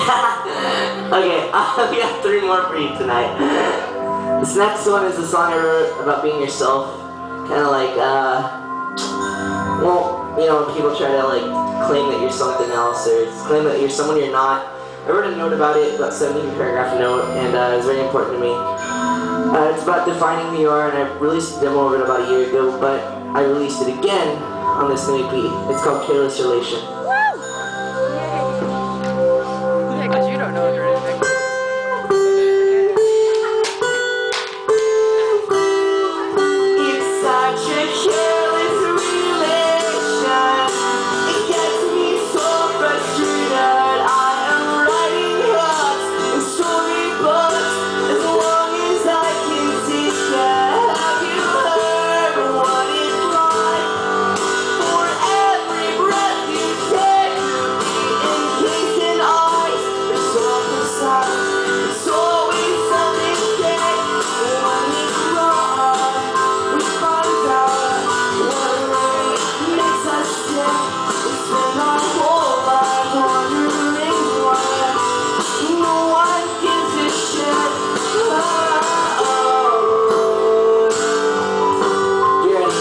Okay, we got 3 more for you tonight. This next one is a song I wrote about being yourself. Kind of like, well, you know, when people try to like claim that you're something else or claim that you're someone you're not. I wrote a note about it, about 17-paragraph note, and it's very important to me. It's about defining who you are, and I released a demo of it about a year ago, but I released it again on this new EP. It's called Careless Relation. Yeah, because you don't know it or anything. It's such a careless relation. It gets me so frustrated. I am writing cuts and storybooks as long as I can take it. Have you heard what it's like for every breath you take to be encased in ice? It's so precise. It's always something big when it's wrong. We find out what really makes us sick. We spend our whole lives wondering why no one gives a shit. You ready?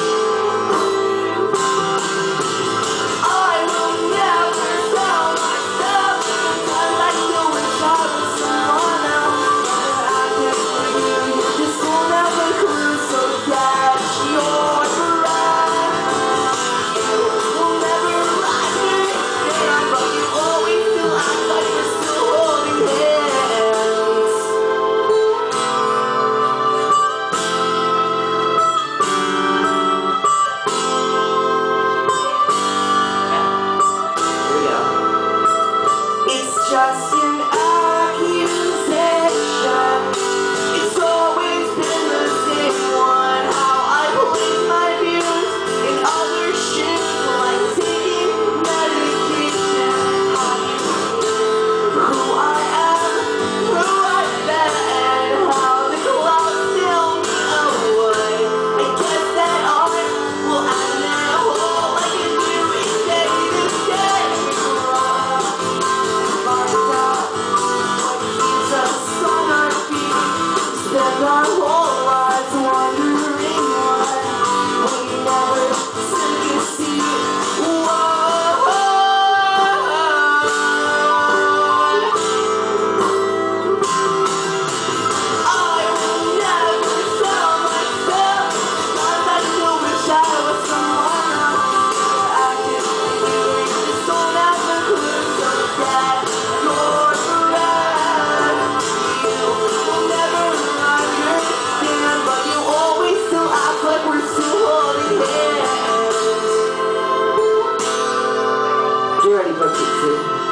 I will never tell myself because I still wish I was someone else. I can't believe you just won't have a clue, so catch your breath. You will never understand, but you always still act like we're still holding hands. Here we go. It's just an accusation. It's always been the same one. How I place my views in other shit, like taking medication. How you who I am, who I've been, and how the clouds steal me away. I guess that art will add that hole like it do each day to day. Find out what keeps us on our feet. Spend our whole lives wondering why we never took a seat. Whoa. I will never tell myself because I still wish I was someone else. I can't believe you just don't have a clue, so catch your breath. You will never understand, but you always still act like we're still holding hands. You ready, Poughkeepsie?